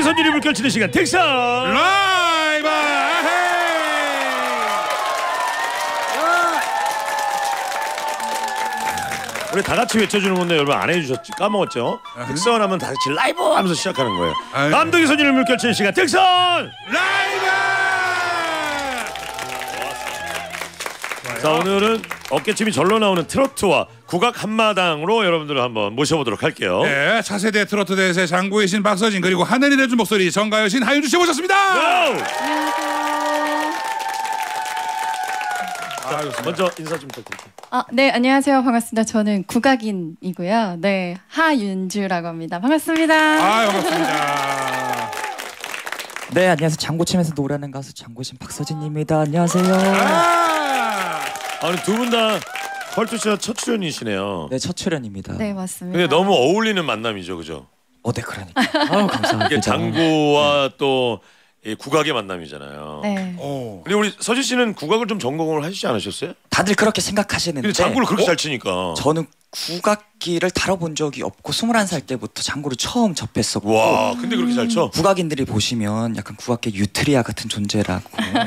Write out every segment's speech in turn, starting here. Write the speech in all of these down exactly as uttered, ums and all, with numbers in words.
선율이 물결치는 시간 텍산 라이브. 우리 다 같이 외쳐주는 건데 여러분 안 해주셨지 까먹었죠? 텍산 하면 다 같이 라이브 하면서 시작하는 거예요. 아유. 감독의 선율을 물결치는 시간 텍산 라이브. 자 오늘은 어깨춤이 절로 나오는 트로트와 국악 한마당으로 여러분들을 한번 모셔보도록 할게요. 네, 차세대 트로트 대세 장구의 신 박서진 그리고 하늘이 내준 목소리 정가요 신 하윤주 씨 모셨습니다. 자, 먼저 인사 좀 부탁드릴게요. 아, 네, 안녕하세요. 반갑습니다. 저는 국악인이고요. 네, 하윤주라고 합니다. 반갑습니다. 아, 반갑습니다. 네, 안녕하세요. 장구치면서 노래하는 가수 장구신 박서진입니다. 안녕하세요. 아, 아니 두 분 다 컬투 씨가 첫 출연이시네요. 네, 첫 출연입니다. 네, 맞습니다. 근데 너무 어울리는 만남이죠, 그죠? 어, 네, 그러니까. 아유, 감사합니다. 이게 장구와 또 이 국악의 만남이잖아요. 네. 오. 근데 우리 서진 씨는 국악을 좀 전공을 하시지 않으셨어요? 다들 그렇게 생각하시는데 근데 장구를 그렇게 어? 잘 치니까. 저는 국악기를 다뤄본 적이 없고 스물한 살 때부터 장구를 처음 접했었고 와, 근데 그렇게 잘 쳐? 국악인들이 보시면 약간 국악계 유트리아 같은 존재라고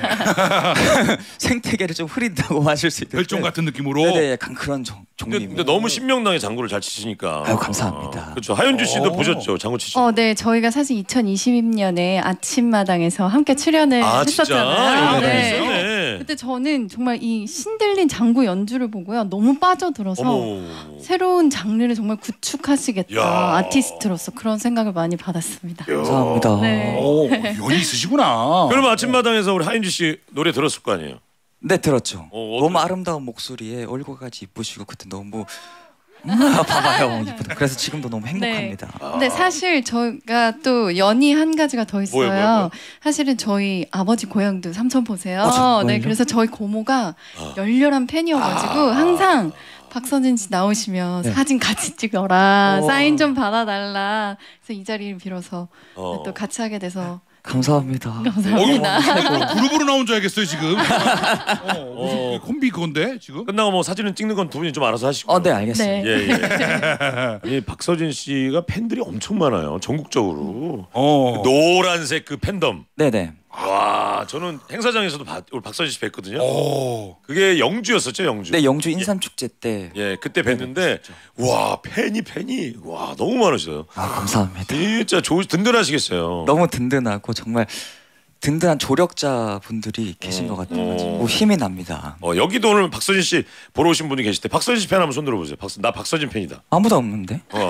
생태계를 좀 흐린다고 하실 수 있는데 혈종 같은 느낌으로. 네네, 약간 그런 종, 근데, 종류입니다. 근데 너무 신명나게 장구를 잘 치시니까. 아유, 감사합니다. 그렇죠. 하윤주 씨도 오. 보셨죠, 장구 치시. 어, 네, 저희가 사실 이천이십 년에 아침마당에서 함께 출연을 아 진짜? 했었잖아요. 네. 네. 있었네. 그때 저는 정말 이 신들린 장구 연주를 보고요. 너무 빠져들어서 어머. 새로운 장르를 정말 구축하시겠다. 야. 아티스트로서 그런 생각을 많이 받았습니다. 감사합니다. 네. 오, 연이 있으시구나. 그럼 아침마당에서 우리 하윤주 씨 노래 들었을 거 아니에요? 네, 들었죠. 어, 너무 어떠- 아름다운 목소리에 얼굴까지 이쁘시고 그때 너무 음, 봐봐요, 이쁘다. 그래서 지금도 너무 행복합니다. 근데 사실 저희가 또 연이 한 가지가 더 있어요. 뭐요, 뭐요, 뭐요? 사실은 저희 아버지 고향도 삼천 보세요. 아, 정말요? 네, 그래서 저희 고모가 아. 열렬한 팬이어가지고 항상 박서진 씨 나오시면 네. 사진 같이 찍어라, 오. 사인 좀 받아달라. 그래서 이 자리를 빌어서 어. 또 같이 하게 돼서 감사합니다. 감사합니다. 어, 그룹으로 나온 줄 알겠어요 지금. 어, 무슨 어. 콤비 그건데 지금? 끝나고 뭐 사진을 찍는 건 두 분이 좀 알아서 하시고. 어, 네, 알겠습니다. 네. 예, 예. 아니 박서진 씨가 팬들이 엄청 많아요. 전국적으로. 어. 노란색 그 팬덤. 네네. 와, 저는 행사장에서도 봐- 우리 박서진 씨 뵀거든요. 오. 그게 영주였었죠, 영주. 네, 영주 인삼축제 때. 예, 그때 뵀는데 와 팬이 팬이 와 너무 많으셔요. 아, 감사합니다. 진짜 좋 든든하시겠어요. 너무 든든하고 정말 든든한 조력자 분들이 계신 것 같아가지고 힘이 납니다. 어, 여기도 오늘 박서진 씨 보러 오신 분이 계실 때 박서진 씨 팬 한번 손 들어보세요. 박서, 나 박서진 팬이다. 아무도 없는데? 어.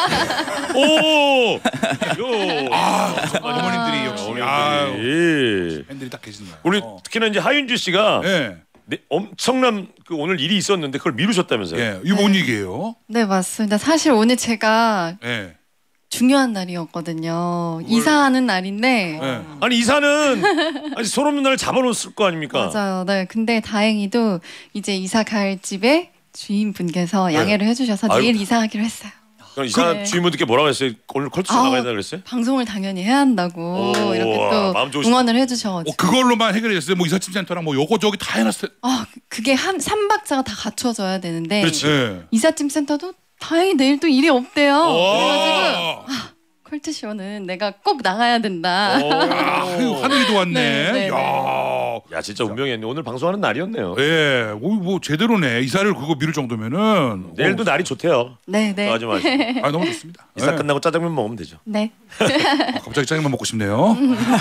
오, 요. 아, 어머님들이 역시. 아, 어머니들이. 팬들이 딱 계시네요. 우리 어. 특히나 이제 하윤주 씨가 예. 네, 엄청난 그 오늘 일이 있었는데 그걸 미루셨다면서요? 예. 이거 뭔 얘기예요? 네, 맞습니다. 사실 오늘 제가 예. 중요한 날이었거든요. 이사하는 날인데 예. 아니 이사는 아니 손 없는 날 잡아놓았을 거 아닙니까? 맞아요. 네, 근데 다행히도 이제 이사 갈 집에 주인분께서 양해를 해주셔서 아이고. 내일 이사하기로 했어요. 그럼 이사 네. 주인분들께 뭐라고 했어요? 오늘 컬투쇼 아우, 나가야 된다 그랬어요? 방송을 당연히 해야 한다고 오, 이렇게 마음 또 좋으시다. 응원을 어, 해주셔가지고 그걸로만 해결이 됐어요. 뭐 이삿짐 센터랑 뭐 요거 저기 다 해놨어요. 아, 그게 한 삼박자가 다 갖춰져야 되는데 그렇지. 예. 이삿짐 센터도 다행히 내일 또 일이 없대요. 그래가지고 오. 컬투쇼는 내가 꼭 나가야 된다. 아유, 하늘이 도왔네. 네, 네, 야. 야 진짜 운명이었네. 오늘 방송하는 날이었네요. 예. 오, 뭐 제대로네. 이사를 그거 미룰 정도면은 내일도 날이 좋대요. 네, 네. 하지 마시고. 아, 너무 좋습니다. 이사 예. 끝나고 짜장면 먹으면 되죠. 네. 아, 갑자기 짜장면 먹고 싶네요.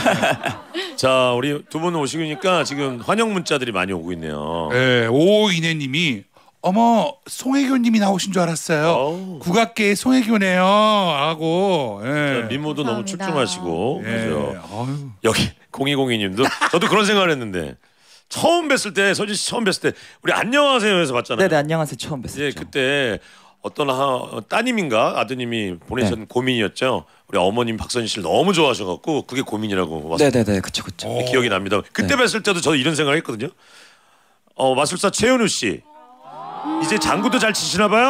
자 우리 두 분 오시니까 지금 환영 문자들이 많이 오고 있네요. 예. 오이내님이 어머 송혜교님이 나오신 줄 알았어요. 어우. 국악계의 송혜교네요. 하고. 예. 자, 미모도 너무 감사합니다. 출중하시고 예. 그죠. 아유. 여기 공이공이님도 저도 그런 생각을 했는데 처음 뵀을 때 서진 씨 처음 뵀을 때 우리 안녕하세요에서 봤잖아요. 네네, 안녕하세요. 처음 뵀었죠. 예, 그때 어떤 하, 따님인가 아드님이 보내신 네. 고민이었죠. 우리 어머님 박서진 씨를 너무 좋아하셔갖고 그게 고민이라고 왔어요. 네네네, 그쵸 그쵸. 어. 기억이 납니다. 그때 네. 뵀을 때도 저도 이런 생각을 했거든요. 어 마술사 최현우 씨 이제 장구도 잘 치시나 봐요.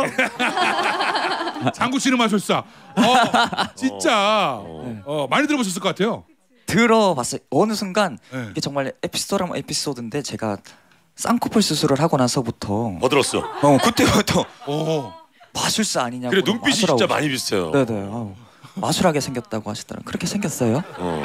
장구 치는 마술사. 어, 진짜 어, 많이 들어보셨을 것 같아요. 들어봤어요. 어느 순간 네. 이게 정말 에피소드라면 에피소드인데 제가 쌍꺼풀 수술을 하고 나서부터 뭐 들었어? 어 그때부터 오. 마술사 아니냐고 그래 눈빛이 하더라고요. 진짜 많이 비슷해요. 네네. 아우. 마술하게 생겼다고 하시더라고요. 그렇게 생겼어요? 어.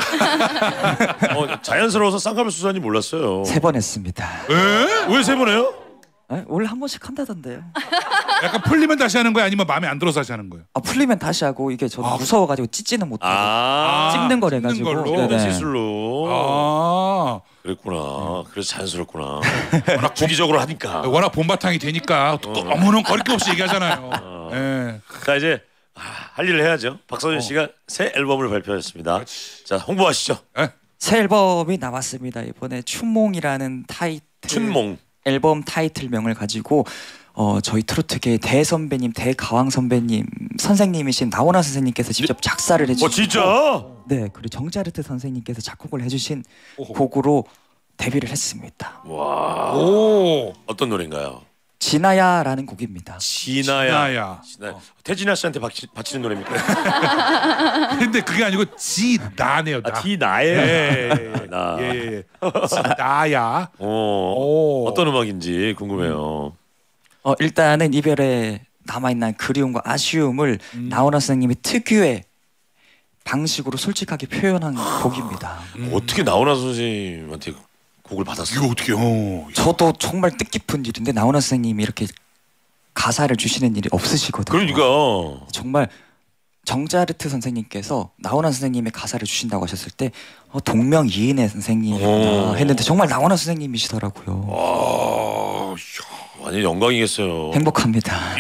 어, 자연스러워서 쌍꺼풀 수술한지 몰랐어요. 세 번 했습니다. 에? 왜 세 번 해요? 에? 원래 한 번씩 한다던데요. 약간 풀리면 다시 하는 거야 아니면 마음에 안 들어서 다시 하는 거예요? 아 풀리면 다시 하고 이게 저도 아. 무서워가지고 찢지는 못하고 아, 찍는 거래 찍는 가지고. 걸로? 모든 네네. 시술로. 아 그랬구나. 그래서 자연스럽구나. 워낙 주기적으로 하니까. 워낙 본바탕이 되니까 또 어머는 거릴 게 없이 얘기하잖아요. 예. 자 이제 아, 할 일을 해야죠. 박서준 어. 씨가 새 앨범을 발표했습니다. 자 홍보하시죠. 예? 새 앨범이 나왔습니다. 이번에 춘몽이라는 타이틀 춘몽. 앨범 타이틀명을 가지고 어, 저희 트로트계 대선배님 대가왕 선배님 선생님이신 나훈아 선생님께서 직접 작사를 해주시고 어 진짜? 네 그리고 정자르트 선생님께서 작곡을 해주신 오호. 곡으로 데뷔를 했습니다. 와. 오 어떤 노래인가요? 진아야라는 곡입니다. 진아야. 나야. 진아. 태진아 씨한테 바치, 바치는 노래입니까? 근데 그게 아니고 지나네요. 나. 아, 디나예요. 예. 나. 예. 예. 지나야. 어, 오. 어떤 음악인지 궁금해요. 어, 일단은 이별에 남아있는 그리움과 아쉬움을 음. 나훈아 선생님이 특유의 방식으로 솔직하게 표현한 곡입니다. 음. 어떻게 나훈아 선생님한테 곡을 받았어요? 이거 어떻게? 어. 저도 정말 뜻깊은 일인데 나훈아 선생님이 이렇게 가사를 주시는 일이 없으시거든요. 그러니까. 정말 정자르트 선생님께서 나훈아 선생님의 가사를 주신다고 하셨을 때 어, 동명이인의 선생님이구나 오. 했는데 정말 나훈아 선생님이시더라고요. 아, 완전 영광이겠어요. 행복합니다.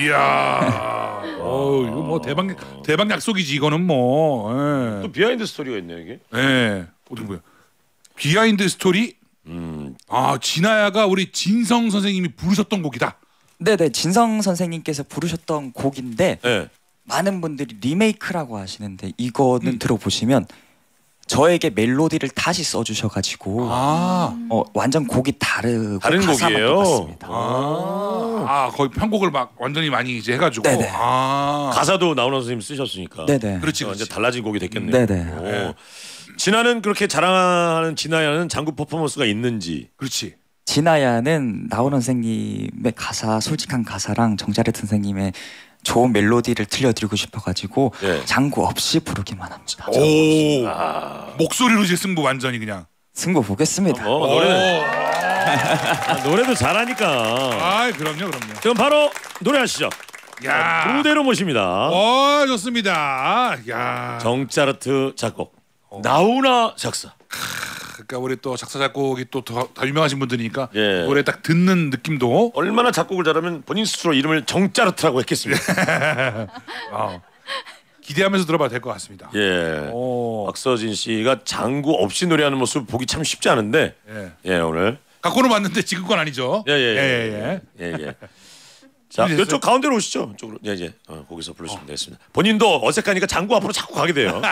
이야. 어, 이거 뭐 대박 대박 약속이지 이거는 뭐. 예. 또 비하인드 스토리가 있네요 이게. 예. 어떻게 뭐야? 비하인드 스토리? 음. 아, 진아야가 우리 진성 선생님이 부르셨던 곡이다. 네네 진성 선생님께서 부르셨던 곡인데 네. 많은 분들이 리메이크라고 하시는데 이거는 음. 들어보시면 저에게 멜로디를 다시 써주셔가지고 아. 어, 완전 곡이 다르고 다른 가사만 곡이에요. 똑같습니다. 아, 아, 거의 편곡을 막 완전히 많이 이제 해가지고. 네네. 아, 가사도 나훈아 선생님 쓰셨으니까. 네네. 그렇지, 완전 그렇지. 달라진 곡이 됐겠네요. 네네. 오. 진아는 그렇게 자랑하는 진아야는 장구 퍼포먼스가 있는지. 그렇지. 진아야는 나훈아 선생님의 가사, 솔직한 가사랑 정자르트 선생님의 좋은 멜로디를 들려드리고 싶어가지고 예. 장구 없이 부르기만 합니다. 오, 아. 목소리로 이제 승부 완전히 그냥. 승부 보겠습니다. 어, 노래는 아, 노래도 잘하니까. 아, 그럼요, 그럼요. 그럼 바로 노래하시죠. 야, 무대로 모십니다. 와, 좋습니다. 야, 정자르트 작곡, 나훈아 작사. 그러니까 우리 또 작사 작곡이 또 다 유명하신 분들이니까 예. 노래 딱 듣는 느낌도. 얼마나 작곡을 잘하면 본인 스스로 이름을 정자르트라고 했겠습니까? 어, 기대하면서 들어봐도 될 것 같습니다. 예. 오, 박서진 씨가 장구 없이 노래하는 모습 보기 참 쉽지 않은데, 예. 예 오늘 갖고는 왔는데 지금 건 아니죠. 예예예. 예, 예. 예, 예. 자, 준비됐어요? 이쪽 가운데로 오시죠. 이쪽으로. 예, 예. 어, 거기서 부르시면 되겠습니다. 본인도 어색하니까 장구 앞으로 자꾸 가게 돼요.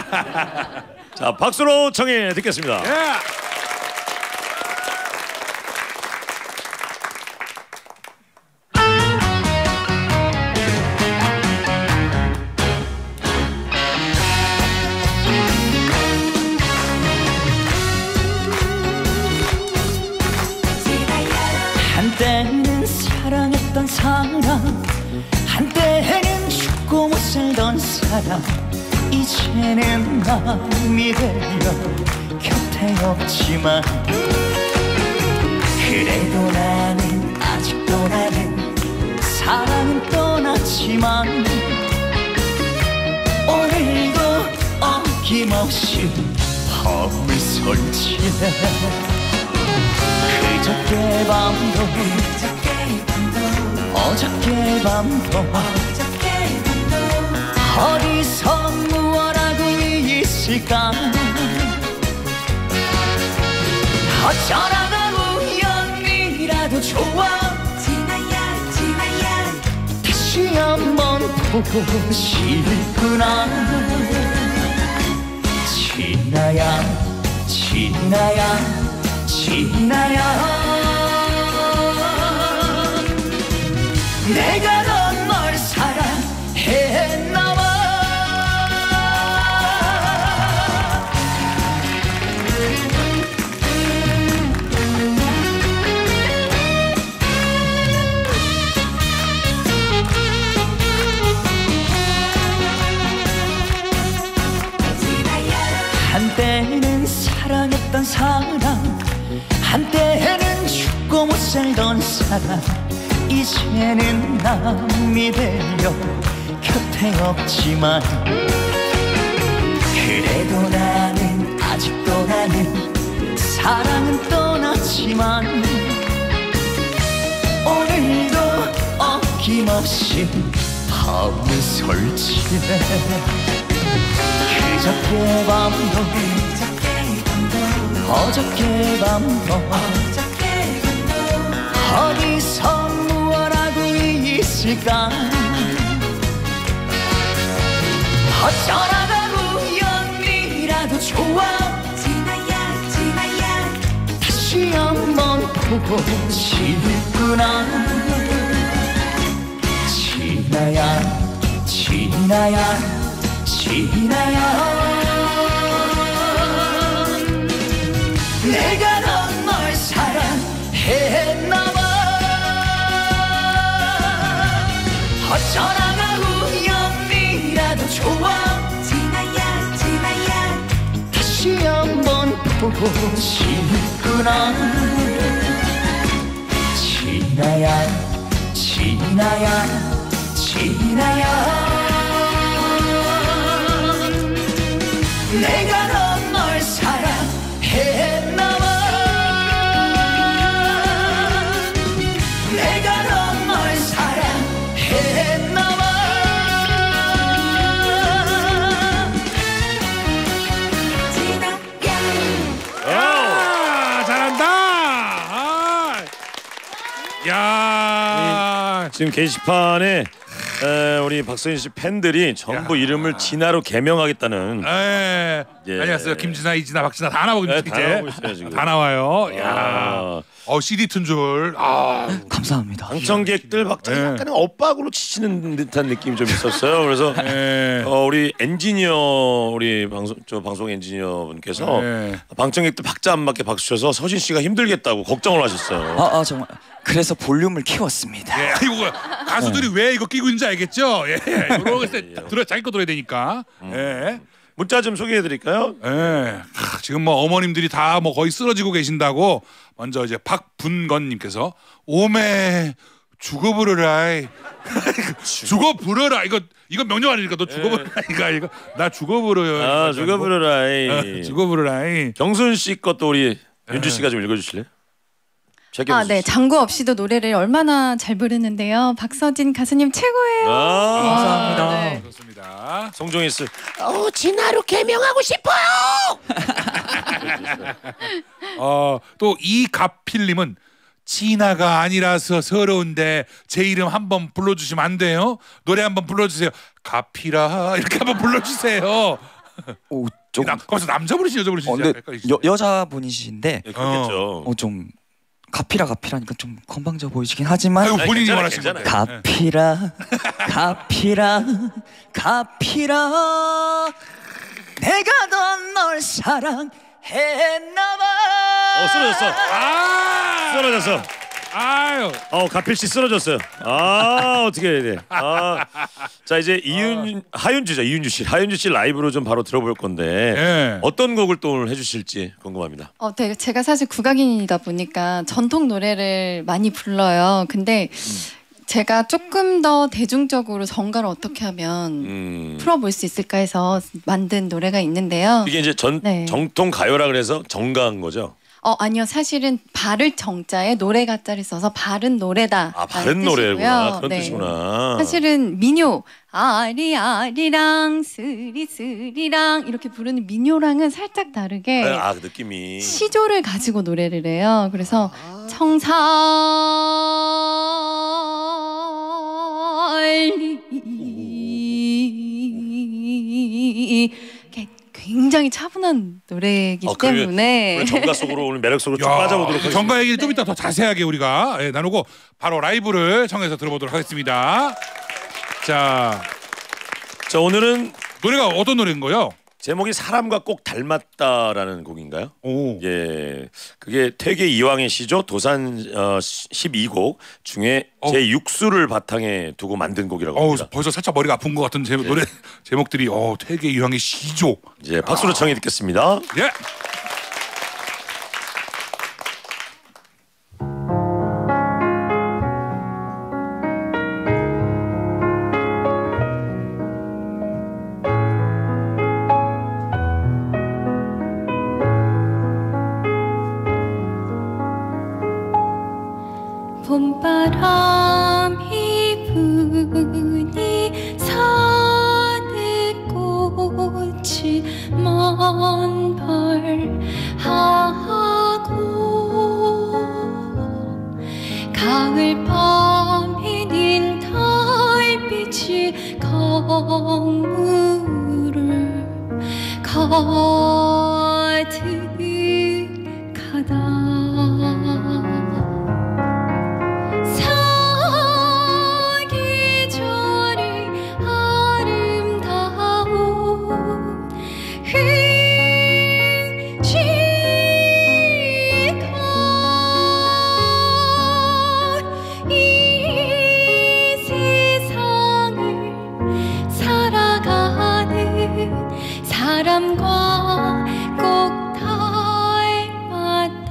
자, 박수로 청해 듣겠습니다. 예. 한때는 사랑했던 사람, 한때는 죽고 못 살던 사람, 이제는 마음이 되려 곁에 없지만 그래도 나는 아직도 나는 사랑은 떠났지만 오늘도 어김없이 밤을 설치네. 그저께 밤도 어저께 밤도 어디서 무엇 하고 있을까. 어쩌다가 우연이라도 좋아. 지나야 지나야 다시 한번 보고 싶구나. 지나야 지나야 지나야 내가 넌 널 사랑했나 봐. 사랑했던 사람 한때는 죽고 못 살던 사람 이제는 남이 되려 곁에 없지만 그래도 나는 아직도 나는 사랑은 떠났지만 오늘도 어김없이 밤을 설치네 그저께 밤도 어저께 밤도 어디서 무엇 하고 있을까 어쩌다가 우연이라도 좋아 지나야 지나야 다시 한번 보고 싶구나 지나야 지나야 지나야 내가 넌 널 사랑했나봐 어쩌다가 우연이라도 좋아 지나야 지나야 다시 한번 보고 싶구나 지나야 지나야 지나야 내가 넌 널 사랑했나봐 내가 넌 널 사랑했나봐 아, 잘한다. 아. 야. 지금 게시판에 에, 우리 박서진 씨 팬들이 전부 이름을 진아로 개명하겠다는. 에. 예. 안녕하세요. 김진아, 이진아, 박진아 다 나오고 네, 있죠 다 이제. 나오고 있어요, 지금. 다 나와요. 야. 아. 어 씨디 튼 줄. 아. 감사합니다. 방청객들 박자 네. 약간의 엇박으로 치시는 듯한 느낌이 좀 있었어요. 그래서 네. 어, 우리 엔지니어 우리 방송 저 방송 엔지니어 분께서 네. 방청객들 박자 안 맞게 박수 쳐서 서진 씨가 힘들겠다고 걱정을 하셨어요. 아, 아 정말 그래서 볼륨을 키웠습니다. 예, 이거 가수들이 왜 이거 끼고 있는지 알겠죠? 예, 이렇게 들어 자기 거 들어야 되니까. 예, 문자 좀 소개해드릴까요? 예. 크, 지금 뭐 어머님들이 다 뭐 거의 쓰러지고 계신다고 먼저 이제 박분건님께서 오메 죽어 부르라이 죽어 부르라 이거 이거 명령 아니니까 너 죽어 부르라 이거 이거 나 죽어 부르요. 아 죽어 부르라이. 죽어 부르라이. 경순 씨 것도 우리 윤주 씨가 좀 읽어주실래요? 아, 네. 장구 없이도 노래를 얼마나 잘 부르는데요. 박서진 가수님 최고예요. 아, 감사합니다. 네. 좋습니다. 송종희 씨. 어 진아로 개명하고 싶어요 어, 또 이갑필님은 진아가 아니라서 서러운데 제 이름 한번 불러주시면 안 돼요? 노래 한번 불러주세요. 가피라 이렇게 한번 불러주세요. 오, 좀 나, 거기서 남자 부르시죠, 여자 부르시죠? 어, 근데 여, 여자분이신데 네, 그렇겠죠. 어, 좀 가피라 가피라니까 좀 건방져 보이시긴 하지만 아이고, 본인이 괜찮아요, 원하시는 건데. 괜찮아요. 가피라 가피라 가피라 내가 더 널 사랑했나봐. 어 쓰러졌어. 아, 쓰러졌어. 아유, 어 가필 씨 쓰러졌어요. 아 어떻게 해야 돼? 아, 자 이제 이윤 하윤주죠. 이윤주 씨, 하윤주 씨 라이브로 좀 바로 들어볼 건데 예. 어떤 곡을 또 오늘 해주실지 궁금합니다. 어, 네, 제가 사실 국악인이다 보니까 전통 노래를 많이 불러요. 근데 제가 조금 더 대중적으로 정가를 어떻게 하면 음, 풀어볼 수 있을까 해서 만든 노래가 있는데요. 이게 이제 전 네. 정통 가요라 그래서 정가한 거죠. 어, 아니요. 사실은 바를 정자에 노래가자를 써서 바른 노래다. 아 바른 노래구나. 그런 뜻이구나. 사실은 민요 아리아리랑 스리스리랑 이렇게 부르는 민요랑은 살짝 다르게 아 그 느낌이. 시조를 가지고 노래를 해요. 그래서 청살리 굉장히 차분한 노래이기 어, 그래, 때문에 오늘 정가 속으로 오늘 매력 속으로 쭉 야, 빠져보도록 하겠습니다. 정가 얘기를 좀 이따 더 자세하게 우리가 예, 나누고 바로 라이브를 청해서 들어보도록 하겠습니다. 자, 자 오늘은 노래가 어떤 노래인 거요? 제목이 사람과 꼭 닮았다라는 곡인가요? 오, 예, 그게 퇴계 이황의 시조 도산 어, 십이 곡 중에 어. 제육 수를 바탕에 두고 만든 곡이라고 어우, 합니다. 벌써 살짝 머리가 아픈 것 같은 제, 노래 제목들이 어 퇴계 유황의 시조. 이제 박수로 청해 듣겠습니다. 예. 봄바람이 부니 산에꽃이 만발하고 가을 밤에는 달빛이 강물을 가득하다. 사람과 꼭 닮았다.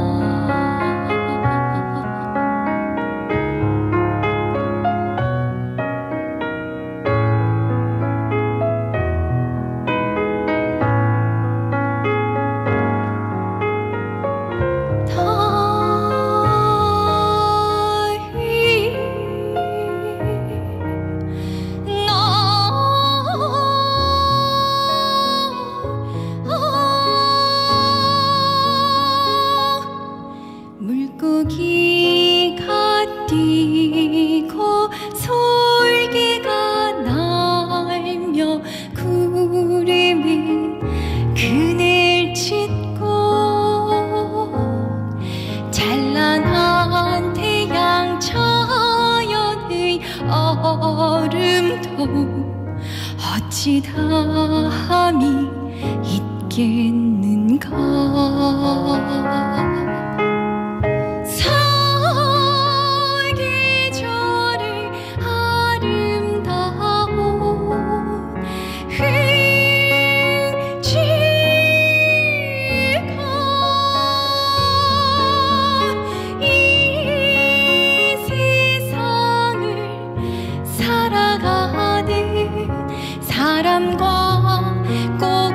물고기가 뛰고 솔개가 날며 구름은 그늘 짙고 찬란한 태양 자연의 아름도 어찌 다함이 있겠는가. 사계절의 아름다운 흔지가 이 세상을 살아가는 사람과 꼭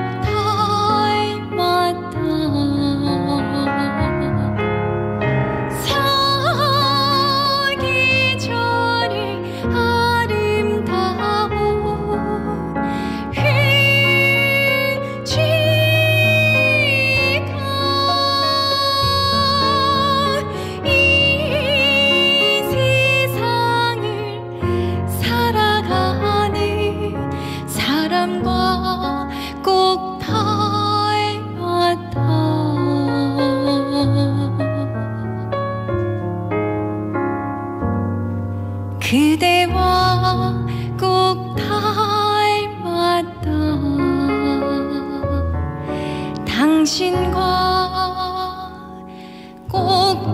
닮았다. 사계절의 아름다운 흔지가 이 세상을 살아가는 사람과 꼭 닮았다. 그대와 꼭 닮았다. 당신과 꼭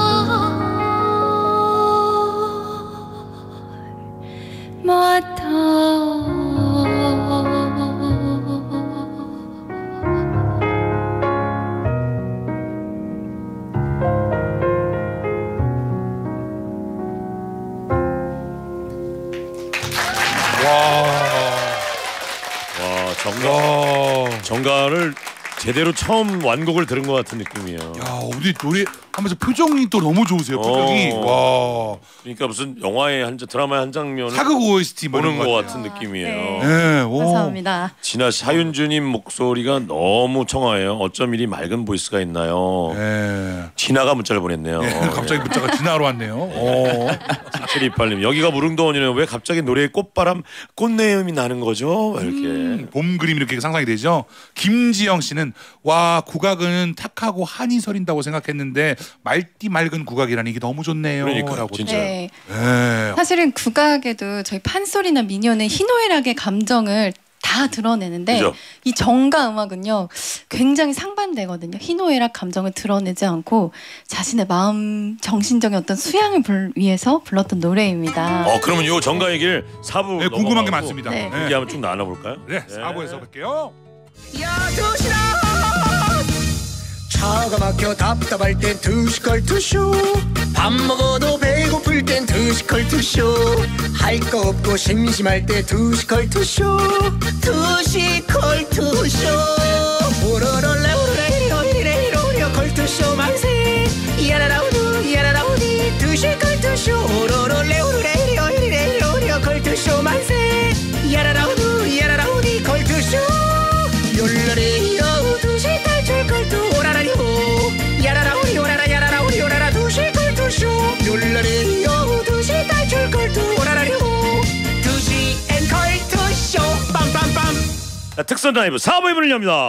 와 정가 야, 정가를 제대로 처음 완곡을 들은 것 같은 느낌이에요. 야, 우리 노래 하면서 표정이 또 너무 좋으세요. 표정이. 어. 와. 그러니까 무슨 영화의 한 장- 드라마의 한 장면을 사극 오에스티 보는 것 같아요. 같은 느낌이에요. 네. 네, 오. 감사합니다. 진아 씨, 하윤주님 목소리가 너무 청아해요. 어쩜 이리 맑은 보이스가 있나요? 네. 진아가 문자를 보냈네요. 네, 갑자기 문자가 진화로 왔네요. 오. 칠칠이팔 님 여기가 무릉도원이네요. 왜 갑자기 노래에 꽃바람 꽃내음이 나는 거죠? 이렇게. 음, 봄 그림 이렇게 상상이 되죠. 김지영 씨는 와 국악은 탁하고 한이 서린다고 생각했는데 맑디 맑은 국악이라니 이게 너무 좋네요. 그러니까요, 라고. 진짜. 네. 네. 사실은 국악에도 저희 판소리나 민요는 희노애락의 감정을 다 드러내는데 그죠? 이 정가 음악은요 굉장히 상반되거든요. 희노애락 감정을 드러내지 않고 자신의 마음 정신적인 어떤 수양을 불, 위해서 불렀던 노래입니다. 어 그러면 요 정가 얘기를 사부 네, 궁금한 게 많습니다. 네. 네. 얘기 한번 쭉 나눠볼까요? 네, 사부에서 뵐게요. 야 도시락 차가 막혀 답답할 땐 투시컬 투쇼 밥 먹어도 배고플 땐 투시컬 투쇼 할 거 없고 심심할 때 투시컬 투쇼 투시컬 투쇼 오로롤라 오로라 이리 오리래 이리 오려 컬투쇼 만세 야라라우두 야라라우디 투시컬 특선 라이브 사 부의 문을 엽니다.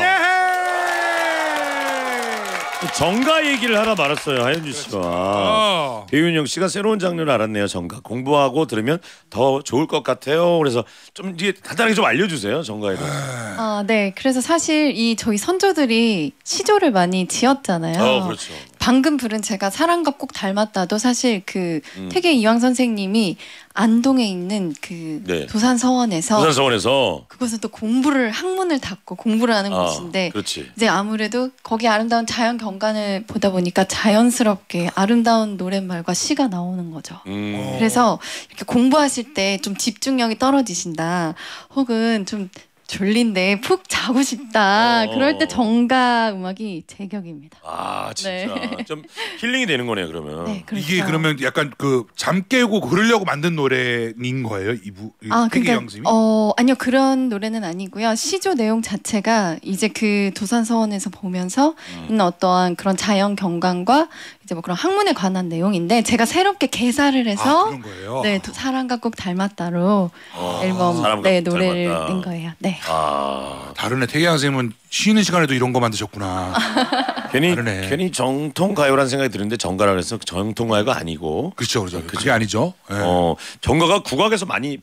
정가 얘기를 하나 말았어요. 하윤주 씨가. 어. 배윤영 씨가 새로운 장르를 알았네요. 정가 공부하고 들으면 더 좋을 것 같아요. 그래서 좀 이게 간단하게 좀 알려주세요. 정가에 대해서. 아, 네. 그래서 사실 이 저희 선조들이 시조를 많이 지었잖아요. 어, 그렇죠. 방금 부른 제가 사랑과 꼭 닮았다도 사실 그 음. 퇴계 이황 선생님이 안동에 있는 그 네. 도산서원에서 부산서원에서. 그것은 또 공부를 학문을 닫고 공부를 하는 아, 곳인데 그렇지. 이제 아무래도 거기 아름다운 자연 경관을 보다 보니까 자연스럽게 아름다운 노랫말과 시가 나오는 거죠. 음. 그래서 이렇게 공부하실 때 좀 집중력이 떨어지신다 혹은 좀 졸린데 푹 자고 싶다. 어. 그럴 때 정가 음악이 제격입니다. 아 진짜 네. 좀 힐링이 되는 거네요. 그러면. 네, 그렇죠. 이게 그러면 약간 그 잠 깨고 그러려고 만든 노래인 거예요? 이부 아, 태기 그러니까 형님이? 어 아니요 그런 노래는 아니고요. 시조 내용 자체가 이제 그 도산서원에서 보면서 음. 있는 어떠한 그런 자연 경관과 이제 뭐 그런 학문에 관한 내용인데 제가 새롭게 개사를 아, 해서 그런 거예요. 네 도- 사랑과 꼭 닮았다로 어, 앨범 사람과 네 꼭 노래를 닮았다. 낸 거예요. 네. 아 다르네. 태기 선생님은 쉬는 시간에도 이런 거 만드셨구나. 괜히 다르네. 괜히 정통 가요라는 생각이 드는데 정가라 그래서 정통 가요가 아니고. 그렇죠, 그렇죠. 그게 아니죠. 예. 어 정가가 국악에서 많이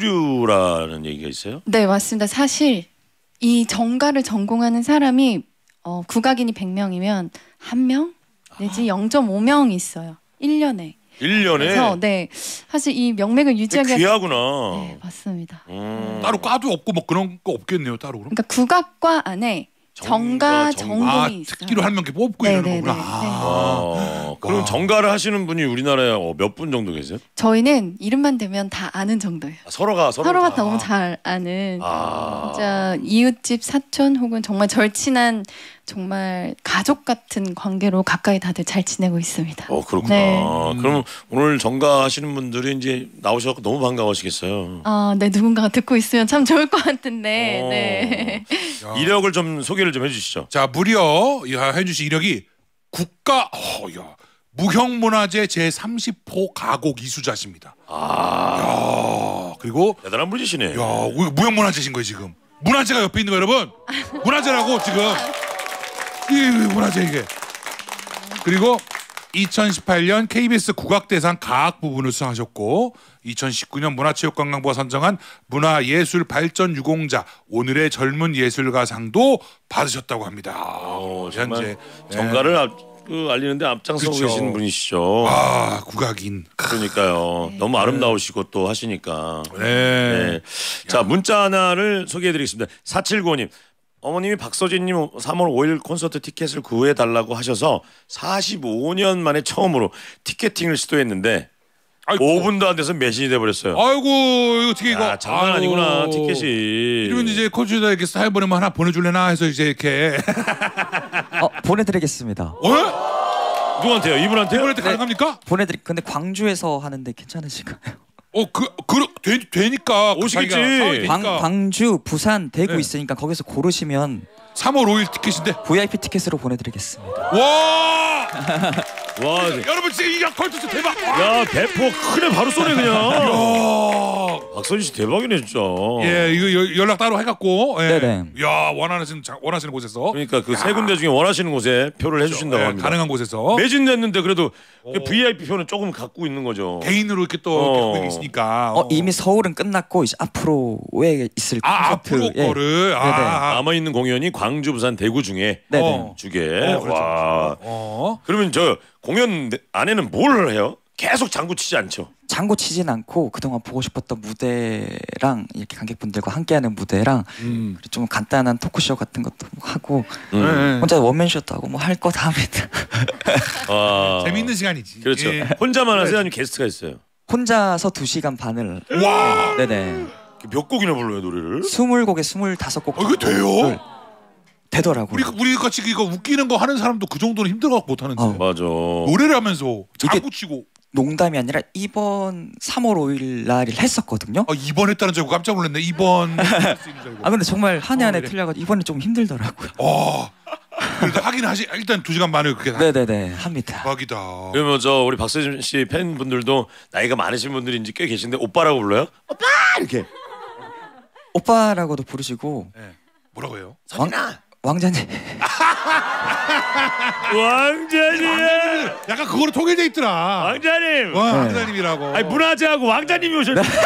비주류라는 얘기가 있어요. 네 맞습니다. 사실 이 정가를 전공하는 사람이 어, 국악인이 백 명이면 한 명 내지 영 점 오 명 있어요. 일 년에. 일 년에. 그래서 네 사실 이 명맥을 유지하기 귀하구나. 네 맞습니다. 음. 따로 과도 없고 뭐 그런 거 없겠네요, 따로 그럼. 그러니까 국악과 안에 정가 정가, 전공. 전공이 아, 있어요. 특기로 한 명 이렇게 뽑고 네, 이러는 네, 거구나. 네, 네. 아. 어, 그럼 와. 정가를 하시는 분이 우리나라에 어, 몇 분 정도 계세요? 저희는 이름만 대면 다 아는 정도예요. 아, 서로가 서로 서로가 다. 너무 잘 아는 아. 진짜 이웃집 사촌 혹은 정말 절친한 정말 가족 같은 관계로 가까이 다들 잘 지내고 있습니다. 어 그렇구나. 네. 그럼 오늘 정가 하시는 분들이 이제 나오셔서 너무 반가우시겠어요. 아, 네 누군가가 듣고 있으면 참 좋을 것 같은데. 어. 네. 야. 이력을 좀 소개를 좀 해주시죠. 자, 무려 야, 혜준 씨 이력이 국가 어, 야, 무형문화재 제삼십 호 가곡 이수자십니다. 아 야, 그리고 대단한 분이시네. 야, 우리 무형문화재신 거예요 지금. 문화재가 옆에 있는 거 여러분. 문화재라고 지금. 이 문화재 이게. 그리고 이천십팔 년 케이비에스 국악대상 가악 부분을 수상하셨고 이천십구 년 문화체육관광부가 선정한 문화예술발전 유공자 오늘의 젊은 예술가상도 받으셨다고 합니다. 어, 정말 현재 정가를 앞, 그 알리는데 앞장서고 그렇죠. 계신 분이시죠. 아 국악인. 그러니까요. 너무 아름다우시고 또 하시니까. 네. 네. 자 문자 하나를 소개해드리겠습니다. 사칠구오 님. 어머님이 박서진님 삼월 오일 콘서트 티켓을 구해달라고 하셔서 사십오 년 만에 처음으로 티켓팅을 시도했는데 아이고. 오 분도 안 돼서 매진이 돼버렸어요. 아이고 이거 어떻게 이거 야, 장난 아유. 아니구나 티켓이. 이러면 이제 컴퓨터에 이렇게 스타일 보내면 하나 보내줄래나 해서 이제 이렇게 어, 보내드리겠습니다. 어? 누구한테요? 이분한테요? 이번에 가능합니까? 보내드리. 근데 광주에서 하는데 괜찮으신가요? 어그 그 되, 되니까 오시겠지. 자기가 상황이 되니까. 광, 광주, 부산, 대구 네. 있으니까 거기서 고르시면 삼월 오일 티켓인데 브이아이피 티켓으로 보내드리겠습니다. 와 와, 여러분 지금 이 콘서트 대박. 야 대포 크네 바로 쏘네 그냥. 야. 박서진 씨 대박이네 진짜. 예 이거 여- 연락 따로 해갖고 예. 네네. 야 원하시는 자- 원하시는 곳에서 그러니까 그 세 군데 중에 원하시는 곳에 표를 해주신다고 예, 합니다. 가능한 곳에서 매진됐는데 그래도 브이아이피 표는 조금 갖고 있는 거죠. 개인으로 이렇게 또 어. 이렇게 있으니까 어, 이미 서울은 끝났고 이제 앞으로에 있을 아 콘서트. 앞으로 예. 거를 아, 아. 남아 있는 공연이 광주, 부산, 대구 중에 네네. 어. 두 개. 어, 그렇죠. 와. 어. 그러면 저 공연 안에는 뭘 해요? 계속 장구 치지 않죠? 장고 치진 않고 그동안 보고 싶었던 무대랑 이렇게 관객분들과 함께하는 무대랑 음. 그리고 좀 간단한 토크쇼 같은 것도 하고 음. 네. 혼자 원맨쇼도 하고 뭐 할 거 다 합니다. 아. 재밌는 시간이지. 그렇죠. 예. 혼자만 하세요? 아니면 게스트가 있어요? 혼자서 두 시간 반을 와. 네네 몇 곡이나 불러요 노래를? 스물 곡에 스물다섯 곡 어, 이거 돼요? 되더라고요. 우리 우리 같이 이거 웃기는 거 하는 사람도 그 정도는 힘들어갖고 못 하는데 어. 맞아. 노래를 하면서 장구 치고 농담이 아니라 이번 삼월 오일 날을 했었거든요. 아, 이번 했다는 줄 알고 깜짝 놀랐네. 이번 아 근데 정말 한 해 한 해 어, 그래. 틀려가지고 이번에 좀 힘들더라고요. 어. 그래도 하긴 하시 일단 두 시간 반을 그렇게 다 네네네 합니다. 대박이다. 그러면 저 우리 박서진 씨 팬분들도 나이가 많으신 분들이 이제 꽤 계신데 오빠라고 불러요? 오빠 이렇게. 오빠라고도 부르시고 네. 뭐라고요? 선진아. 왕자님. 왕자님. 약간 그거로 통일돼 있더라. 왕자님. 와, 네. 왕자님이라고. 아니 문화재하고 왕자님이 오셨네. 네.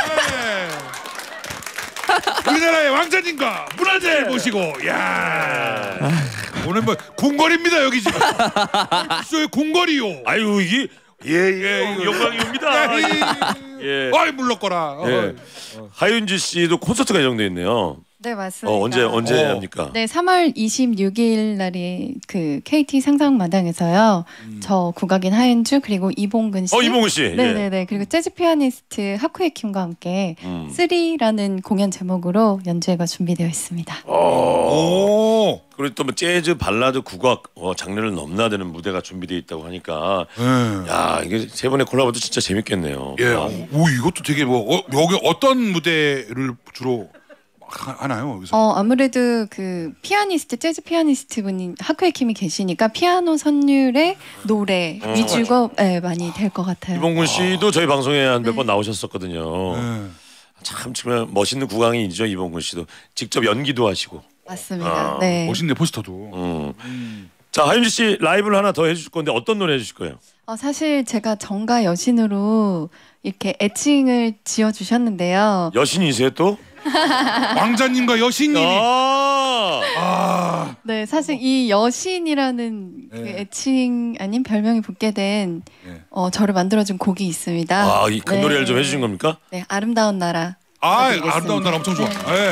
우리나라의 왕자님과 문화재 모시고, 야 오늘 뭐 궁궐입니다 여기 지금. 수의 궁궐이요. 아유 이게 예예 예, 영광입니다. 예. 아이 물렀거라. 예. 하윤지 씨도 콘서트가 예정돼 있네요. 네, 맞습니다. 어, 언제 언제 어. 합니까? 네, 삼월 이십육일 날이 그 케이티 상상마당에서요. 음. 저 국악인 하윤주 그리고 이봉근 씨. 어 이봉근 씨. 네네네. 그리고 재즈 피아니스트 하쿠에 킴과 함께 음. 쓰리라는 공연 제목으로 연주회가 준비되어 있습니다. 어. 오. 그리고 또 뭐 재즈 발라드 국악 어, 장르를 넘나드는 무대가 준비되어 있다고 하니까 네. 야 이게 세 분의 콜라보도 진짜 재밌겠네요. 예. 아. 오 이것도 되게 뭐 어, 여기 어떤 무대를 주로 하, 하나요 여기서? 어 아무래도 그 피아니스트 재즈 피아니스트 분이 하쿠에 킴이 계시니까 피아노 선율의 노래 어. 위주가 네, 많이 될 것 같아요. 이봉근 씨도 저희 방송에 한 몇 네. 번 나오셨었거든요. 네. 참 정말 멋있는 국악인이죠 이봉근 씨도 직접 연기도 하시고. 맞습니다. 아, 네. 멋있네 포스터도. 음. 음. 자 하윤지 씨 라이브를 하나 더 해주실 건데 어떤 노래 해주실 거예요? 어, 사실 제가 정가 여신으로 이렇게 애칭을 지어 주셨는데요. 여신이세요 또? 왕자님과 여신님이. 아. 아. 네, 사실 이 여신이라는 그 네. 애칭 아닌 별명이 붙게 된 네. 어, 저를 만들어준 곡이 있습니다. 아, 이 그 네. 노래를 좀 해주신 겁니까? 네, 아름다운 나라. 아, 부탁드리겠습니다. 아름다운 날 엄청 좋아. 네. 예.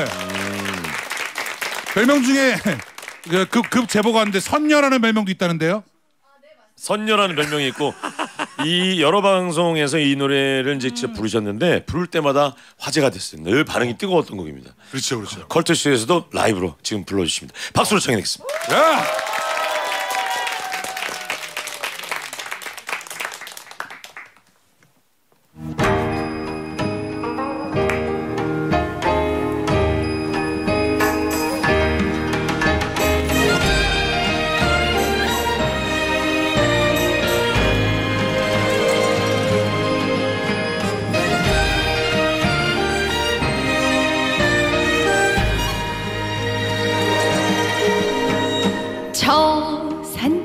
별명 중에 그 급, 급 제보가 왔는데 선녀라는 별명도 있다는데요. 선녀라는 별명이 있고 이 여러 방송에서 이 노래를 이제 직접 부르셨는데 부를 때마다 화제가 됐어요. 늘 반응이 뜨거웠던 곡입니다. 그렇죠, 그렇죠. 컬투쇼에서도 라이브로 지금 불러주십니다. 박수로 청해드리겠습니다. 야! 저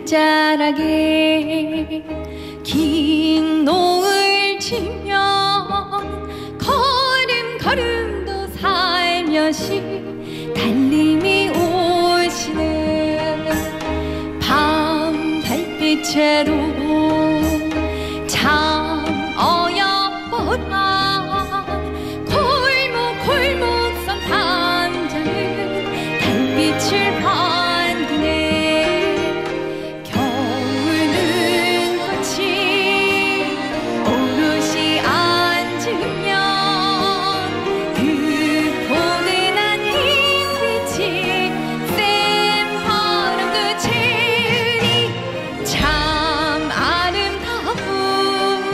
산자락에 긴 노을 지면 걸음 걸음도 살며시 달림이 오시는 밤 달빛으로 참 어여뻐라 골목 골목선 담장은 달빛을 반기네 겨울 눈꽃이 오롯이 앉으면 그 포근한 흰빛이 센 바람도 채우니 참 아름다운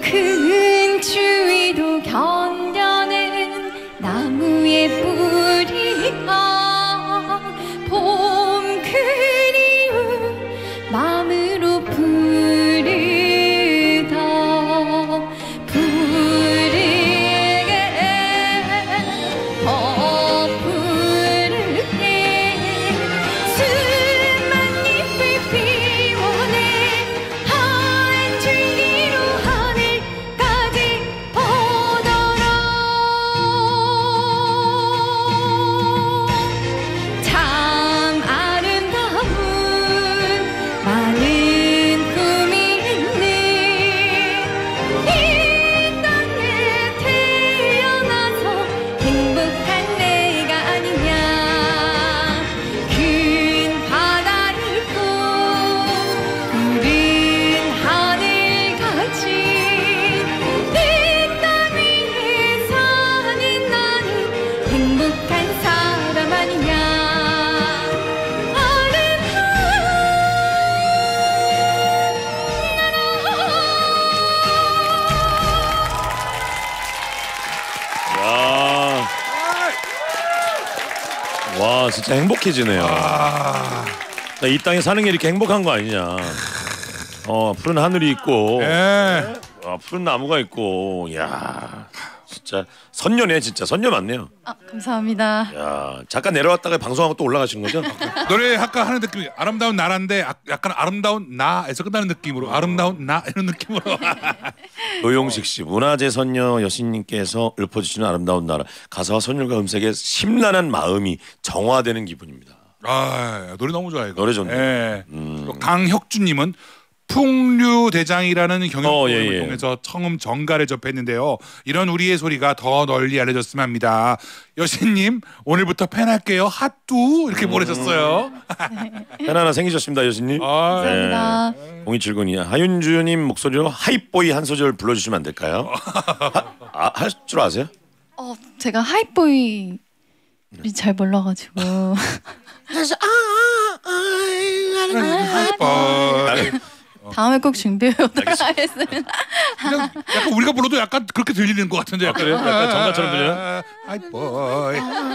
큰 추위도 견뎌낸 나무의 뿌리가 봄 그리운 마음으로 부르다 부르게 더 부르게 수만 잎을 피워내 한 줄기로 하늘까지 뻗어라 참 아름다운 많은 꿈이 있는 이 땅에 태어나서 행복한 내가 아니냐 큰 바다를 고 푸른 하늘 가진 이 땅 위에 사는 나는 행복한 사람 아니냐 야. 와 진짜 행복해지네요. 아, 나 이 땅에 사는 게 이렇게 행복한 거 아니냐. 어 푸른 하늘이 있고 예. 아, 푸른 나무가 있고 야 진짜 선녀네 진짜 선녀 맞네요. 아, 감사합니다. 야 잠깐 내려왔다가 방송하고 또 올라가신 거죠? 노래 아까 하는 느낌이 아름다운 나라인데 아- 약간 아름다운 나에서 끝나는 느낌으로 아름다운 나 이런 느낌으로. 노용식 씨 문화재 선녀 여신님께서 읊어주시는 아름다운 나라 가사와 선율과 음색에 심란한 마음이 정화되는 기분입니다. 아 노래 너무 좋아요. 이거. 노래 좋네. 예. 음. 또 강혁주님은 풍류대장이라는 경연을 어, 예, 예. 통해서 처음 정가를 접했는데요. 이런 우리의 소리가 더 널리 알려졌으면 합니다. 여신님 오늘부터 팬할게요. 핫뚜 이렇게 보내셨어요. 팬 하나 생기셨습니다 여신님. 아, 감사합니다. 공이칠군이 하윤주님 목소리로 하이보이 한 소절 불러주시면 안 될까요? 아, 할 줄 아세요? 어, 제가 하이보이 잘 몰라가지고 하이파이. 다음에 꼭 준비해오도록 하겠습니다. 그냥 약간 우리가 불러도 약간 그렇게 들리는 것 같은데. 약간 그래요? 약간 정가처럼 들려요? 하이파이.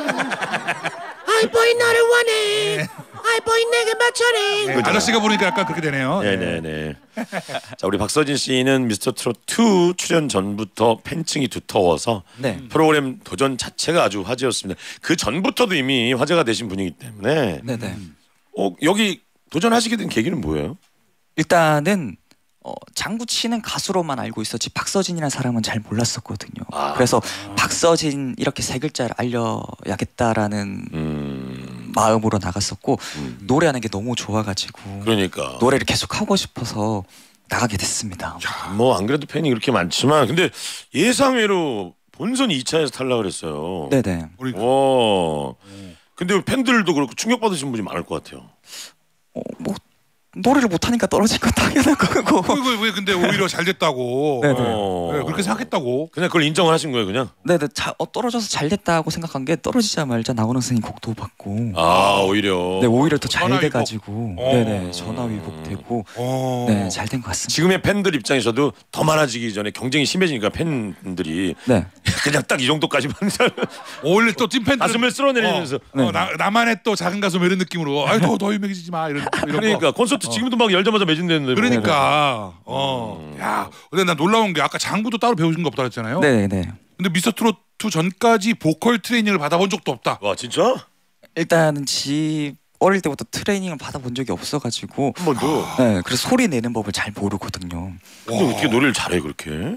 아이보이 너를 원해 아이보이 내게 맞춰래 아저씨가 부르니까 약간 그렇게 되네요. 네네네. 자 우리 박서진 씨는 미스터 트롯 투 출연 전부터 팬층이 두터워서 네. 프로그램 도전 자체가 아주 화제였습니다. 그 전부터도 이미 화제가 되신 분이기 때문에 네네. 어, 여기 도전하시게 된 계기는 뭐예요? 일단은 어, 장구 치는 가수로만 알고 있었지 박서진이라는 사람은 잘 몰랐었거든요. 아. 그래서 박서진 이렇게 세 글자를 알려야겠다라는 음 마음으로 나갔었고 음. 노래하는 게 너무 좋아가지고 그러니까 노래를 계속 하고 싶어서 나가게 됐습니다. 뭐 안 그래도 팬이 그렇게 많지만 근데 예상외로 본선 이 차에서 탈락을 했어요. 네네. 우리 와. 근데 팬들도 그렇고 충격받으신 분이 많을 것 같아요. 어, 뭐 노래를 못하니까 떨어진 건 당연한 거고. 왜, 왜 근데 오히려 잘 됐다고. 네네. 어. 네, 그렇게 생각했다고. 그냥 그걸 인정을 하신 거예요, 그냥? 네네. 자, 어, 떨어져서 잘 됐다고 생각한 게 떨어지자마자 나오는 선생님 곡도 받고. 아, 오히려. 네 오히려 더 전화 잘 위복. 돼가지고. 어. 네네. 전화 위복되고. 어. 네 잘 된 것 같습니다. 지금의 팬들 입장에서도 더 많아지기 전에 경쟁이 심해지니까 팬들이 네. 그냥 딱 이 정도까지만 오히려 또 찐팬들 가슴을 쓸어내리면서. 어, 어, 나, 나만의 또 작은 가수 이런 느낌으로 아유 더, 더 유명해지지 마 이런, 이런 그러니까 거. 콘서트 지금도 막 열자마자 매진되는데. 뭐. 그러니까 어. 야 근데 난 놀라운 게 아까 장구도 따로 배우신 거 없다 그랬잖아요. 네네. 근데 미스터 트롯 투 전까지 보컬 트레이닝을 받아본 적도 없다. 와, 진짜? 일단은 집 어릴 때부터 트레이닝을 받아본 적이 없어가지고. 한 번도. 네 그래서 소리 내는 법을 잘 모르거든요. 근데 어떻게 노래를 잘해 그렇게?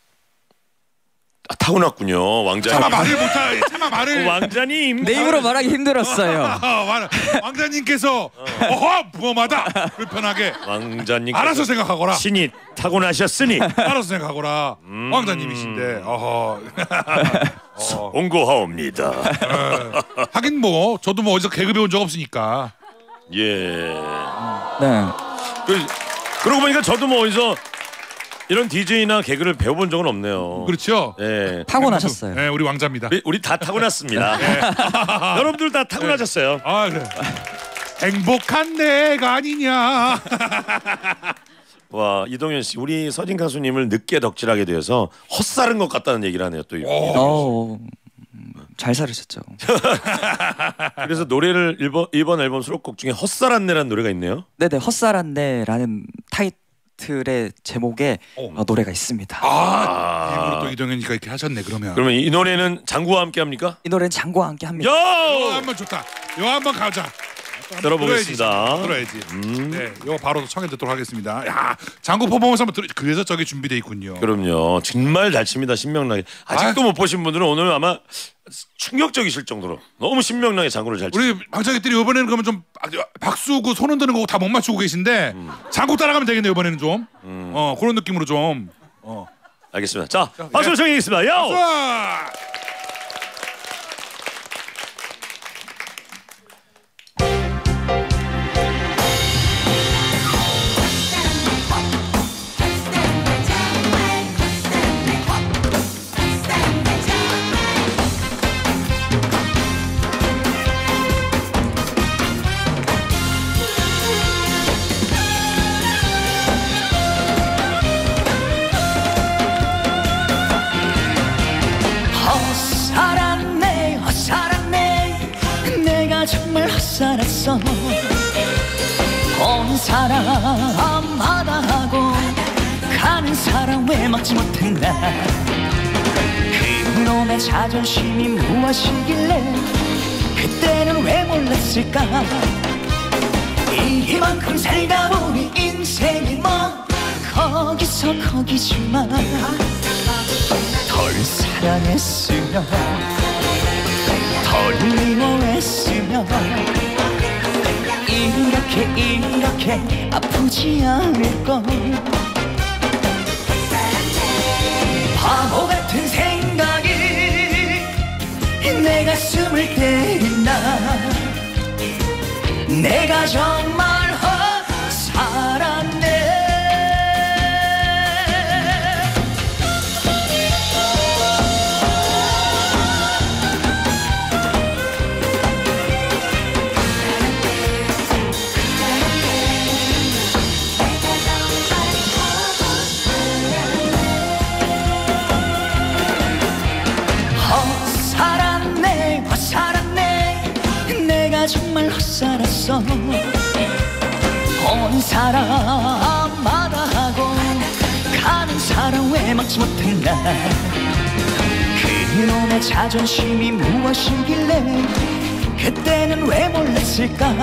아, 타고났군요, 왕자님. 차마 말을 못하. 차마 말을. 어, 왕자님. 내 입으로 말하기 힘들었어요. 아, 말- 왕자님께서 어허 무엄하다 불편하게 왕자님. 알아서 생각하거라. 신이 타고나셨으니 알아서 생각하거라. 음. 왕자님이신데 어허. 어. 온고하옵니다. 에. 하긴 뭐 저도 뭐 어디서 개그 배운 적 없으니까. 예. 네. 그, 그러고 보니까 저도 뭐 어디서 이런 디제이나 개그를 배워본 적은 없네요. 그렇죠. 예. 타고나셨어요. 네, 우리 왕자입니다. 우리, 우리 다 타고났습니다. 여러분들 다 타고나셨어요. 아 그래. 행복한 내가 아니냐. 와 이동현 씨 우리 서진 가수님을 늦게 덕질하게 되어서 헛살은 것 같다는 얘기를 하네요 또. 어, 잘 살으셨죠. 그래서 노래를 이번, 이번 앨범 수록곡 중에 헛살았네라는 노래가 있네요. 네네, 헛살았네라는 타이틀의 제목에 어. 어, 노래가 있습니다. 아, 일부러 또 이동현이가 이렇게 하셨네 그러면. 그러면 이 노래는 장구와 함께 합니까? 이 노래는 장구와 함께 합니다. 요 요! 한번 좋다. 요 한번 가자. 들어보겠습니다. 들어야지. 음. 네, 요 바로 청해 듣도록 하겠습니다. 야, 장구 퍼포먼스 한번 들어. 그래서 저게 준비돼 있군요. 그럼요. 정말 잘 칩니다. 신명나게. 아직도 아. 못 보신 분들은 오늘 아마 충격적이실 정도로 너무 신명나게 장구를 잘 칩니다. 우리 방청객들이 이번에는 그러면 좀 박수고 손 흔드는 거 다 못 맞추고 계신데 음. 장구 따라가면 되겠네요 이번에는 좀. 어 그런 느낌으로 좀. 어. 알겠습니다. 자, 박수를 청해드리겠습니다. 요! 와! 헛살았네 헛살았네 내가 정말 헛살았어 온 사람마다 하고 가는 사람 왜 막지 못했나 그놈의 자존심이 무엇이길래 그때는 왜 몰랐을까 이만큼 살다 보니 인생이 뭐 거기서 거기지만 덜 사랑했으면 덜 미워했으면 이렇게 이렇게 아프지 않을걸 바보 같은 생각이 내 가슴을 때린다 내가 정말 헛살았네 헛살았네 헛살았네 내가 정말 헛살았어 온 사람마다 하고 가는 사람 왜 막지 못했나 그놈의 자존심이 무엇이길래 그때는 왜 몰랐을까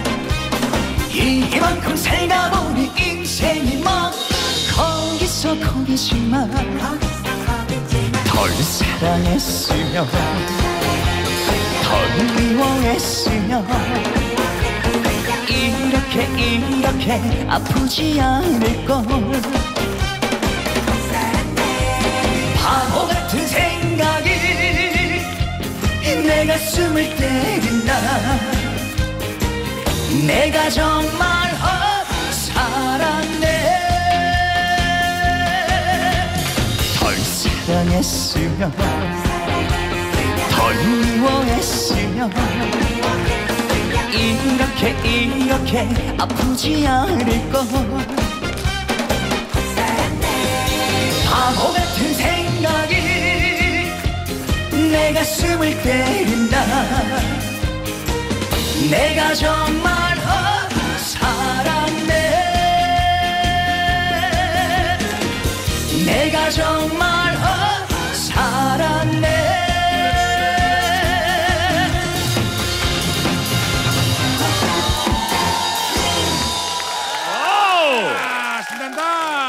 이만큼 살다 보니 인생이 뭐 거기서 거기지만 덜 사랑했으면 덜 미워했으면 이렇게 이렇게 아프지 않을걸 바보 같은 생각이 내 가슴을 때린다 내가 정말 헛살았네 덜 사랑했으면 덜 미워했으면 이렇게 이렇게 아프지 않을걸 바보 같은 생각이 내 가슴을 때린다 내가 정말 헛살았네 내가 정말 헛살았네 아, 신난다.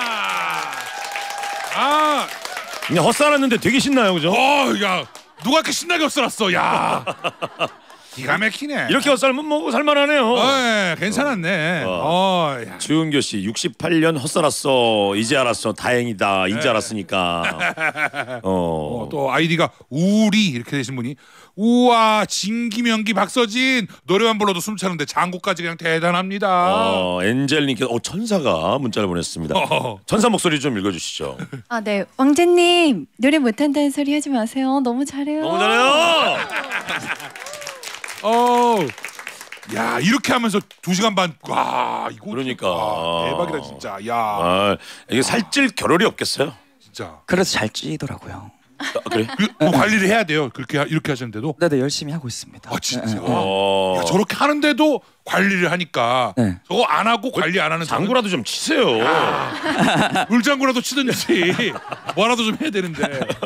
아, 그냥 헛살았는데 되게 신나요, 그죠? 어, 야, 누가 이렇게 신나게 헛살았어, 야. 기가 막히네. 이렇게 헛살면 뭐 살만하네요. 어, 괜찮았네. 어, 야. 주은교 씨 육십팔 년 헛살았어. 이제 알았어. 다행이다. 이제 알았으니까. 어. 어, 또 아이디가 우리 이렇게 되신 분이 우와 진기명기 박서진 노래만 불러도 숨차는데 장구까지 그냥 대단합니다. 어, 엔젤님께서 어, 천사가 문자를 보냈습니다. 어. 천사 목소리 좀 읽어주시죠. 아, 네. 왕재님, 노래 못한다는 소리 하지 마세요. 너무 잘해요. 너무 잘해요. 어, 야 이렇게 하면서 두 시간 반. 와 이거 그러니까. 아, 대박이다 진짜. 야 아, 이게 살찔 겨를이 없겠어요. 진짜. 그래서 잘 찌더라고요. 아, 그래? 그, 뭐 관리를 해야 돼요. 그렇게 하- 이렇게 하시는데도. 네네 열심히 하고 있습니다. 아 진짜. 네, 네. 어. 야, 저렇게 하는데도 관리를 하니까 네. 저거 안 하고 관리 안 하는 장구라도 좀 치세요. 물장구라도 치든지 뭐라도 좀 해야 되는데.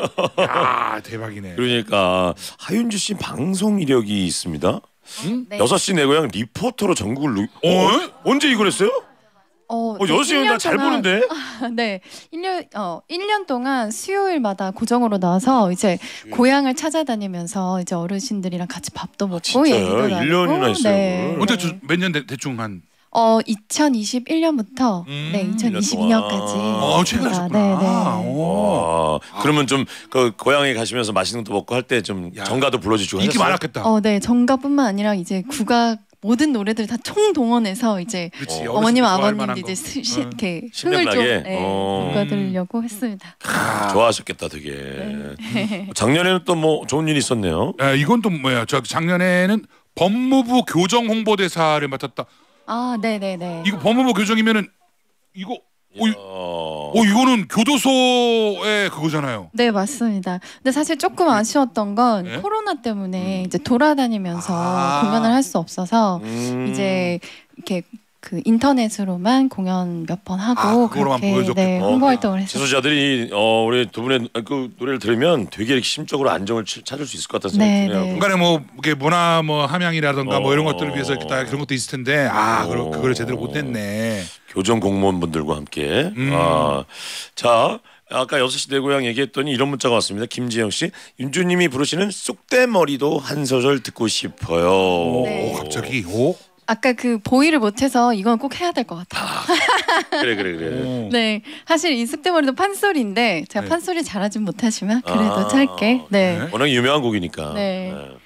야 대박이네. 그러니까 하윤주 씨 방송 이력이 있습니다. 네. 여섯 시 내 고향 리포터로 전국을 누... 어? 어? 언제 이걸 했어요? 어, 어, 여섯 시에 나 잘 보는데. 네. 일 년 어, 일 년 동안 수요일마다 고정으로 나와서 이제 고향을 찾아다니면서 이제 어르신들이랑 같이 밥도 먹고 진짜요? 얘기도 나누고. 일 년이나 했어요, 네. 그걸? 언제 몇 년 대충 한? 어, 이천이십일 년부터 음, 네, 이천이십이 년까지. 어 최근 하셨구나. 네, 네. 오. 와, 그러면 좀 그 고향에 가시면서 맛있는 것도 먹고 할 때 좀 야. 정가도 불러주시고 인기 하셨어요? 많았겠다. 어, 네. 정가뿐만 아니라 이제 국악 모든 노래들 다 총동원해서 이제 그렇지. 어. 어머님 어렸을 때 좋아할 아버님들 만한 이제 거. 스, 시, 응. 이렇게 흥을 좀 신명나게? 네, 어. 돋궈드리려고 했습니다. 아, 좋아하셨겠다 되게. 네. 작년에는 또 뭐 좋은 일이 있었네요. 에, 이건 또 뭐야? 저 작년에는 법무부 교정 홍보대사를 맡았다. 아, 네, 네, 네. 이거 법무부 교정이면은 이거 어, 이- 어. 어 이거는 교도소의 그거잖아요. 네, 맞습니다. 근데 사실 조금 아쉬웠던 건 네? 코로나 때문에 이제 돌아다니면서 아. 공연을 할 수 없어서 음. 이제 이렇게 그 인터넷으로만 공연 몇 번 하고 아, 그거로만 그렇게 보여줬겠다. 네, 어, 홍보 활동을 했어요. 지도자들이 어 우리 두 분의 그 노래를 들으면 되게 이렇게 심적으로 안정을 치- 찾을 수 있을 것 같다는 네, 생각이 드네요. 네. 중간에 뭐 이게 문화 뭐 함양이라든가 뭐 이런 어. 것들을 위해서 이렇게 다 그런 것도 있을 텐데 아 어. 그걸 그걸 제대로 못 냈네. 교정 공무원분들과 함께. 음. 아, 자, 아까 여섯 시 내 고향 얘기했더니 이런 문자가 왔습니다. 김지영 씨, 윤주님이 부르시는 쑥대머리도 한 소절 듣고 싶어요. 네. 오 갑자기 오. 아까 그 보이를 못해서 이건 꼭 해야 될 것 같아요. 그래 그래 그래. 오. 네, 사실 이 쑥대머리도 판소리인데 제가 네. 판소리 잘하진 못하지만 그래도 아, 짧게. 네. 네. 워낙 유명한 곡이니까. 네. 네.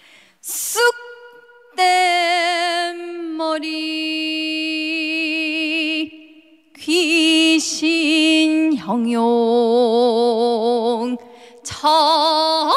쑥대머리 귀신 형용 정막하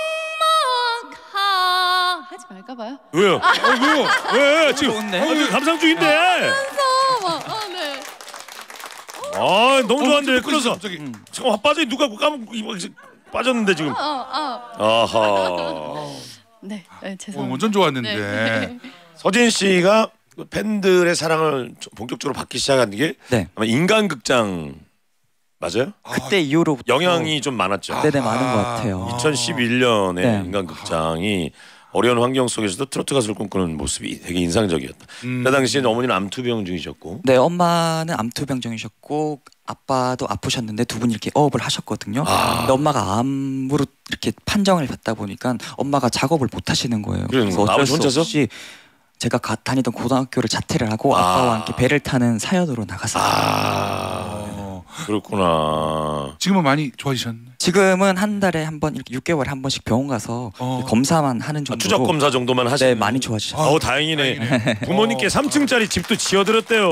하지 말까봐요. 왜요? 아, 왜요? 왜? 지금 좋은데? 아, 지금 감상 중인데. 아, 네. 아, 너무 좋아하는데 왜 어, 끊어서? 갑자기. 지금 확 빠져 누가 까먹고 이거 빠졌는데 지금. 아, 아. 아하. 네, 네 오, 죄송합니다. 완전 좋았는데. 네. 서진 씨가 팬들의 사랑을 본격적으로 받기 시작한 게 네. 아마 인간극장 맞아요? 그때 이후로 영향이 좀 많았죠. 네네 많은 것 같아요. 이천십일 년에 네. 인간극장이 어려운 환경 속에서도 트로트 가수를 꿈꾸는 모습이 되게 인상적이었다. 음. 그 당시에 어머니는 암투병 중이셨고. 네 엄마는 암투병정이셨고 아빠도 아프셨는데 두 분이 이렇게 어업을 하셨거든요. 아. 근데 엄마가 암으로 이렇게 판정을 받다 보니까 엄마가 작업을 못 하시는 거예요. 그래요? 그래서 어쩔 아버지 수 혼자서? 없이 제가 가, 다니던 고등학교를 자퇴를 하고 아. 아빠와 함께 배를 타는 사연으로 나갔어요. 아 어. 그렇구나. 지금은 많이 좋아지셨네. 지금은 한 달에 한 번 이렇게 육 개월에 한 번씩 병원 가서 어. 검사만 하는 아, 정도로 추적 검사 정도만 하시네. 네 많이 좋아지셨어요. 어우 다행이네. 부모님께 삼 층짜리 집도 지어드렸대요.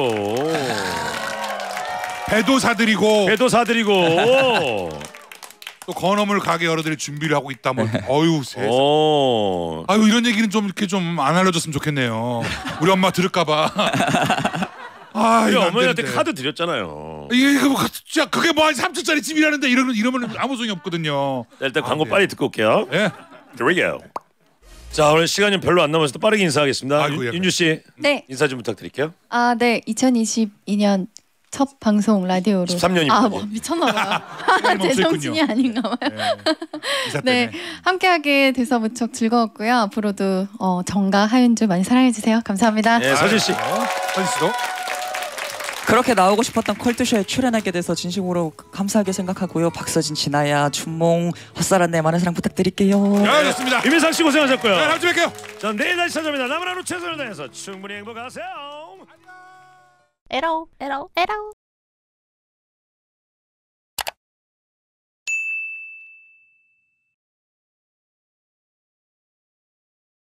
배도 사드리고 배도 사드리고. 또 건어물 가게 열어드릴 준비를 하고 있다. 뭐 어유 세상. 어. 아유 이런 얘기는 좀 이렇게 좀 안 알려줬으면 좋겠네요. 우리 엄마 들을까봐. 아 우리 이거 안 어머니한테 되는데. 카드 드렸잖아요. 이게 이거 뭐 진짜 그게 뭐 한 삼 층짜리 집이라는데 이러면 이러면 아무 소용이 없거든요. 자, 일단 광고 네. 빨리 듣고 올게요. 예. Here we go. 자 오늘 시간이 별로 안 남아서 또 빠르게 인사하겠습니다. 아이고, 윤- 예. 윤주 씨 네. 인사 좀 부탁드릴게요. 아, 네. 이천이십이 년 첫 방송 라디오로. 십삼 년이군요. 아, 뭐 미쳤나봐요. 시간이 멈춰 제정신이 있군요. 아닌가봐요. 예. 이사 네, 때문에. 함께하게 돼서 무척 즐거웠고요. 앞으로도 어, 정가 하윤주 많이 사랑해주세요. 감사합니다. 네, 서진 씨. 아유, 서진 씨도. 그렇게 나오고 싶었던 컬투쇼에 출연하게 돼서 진심으로 감사하게 생각하고요. 박서진, 진아야, 춘몽, 헛살았네 많은 사랑 부탁드릴게요. 야 좋습니다. 이민상 씨 고생하셨고요. 자 다음 주에 뵐게요. 전 내일 다시 찾아옵니다. 남은 하루 최선을 다해서 충분히 행복하세요. 에러 에러 에러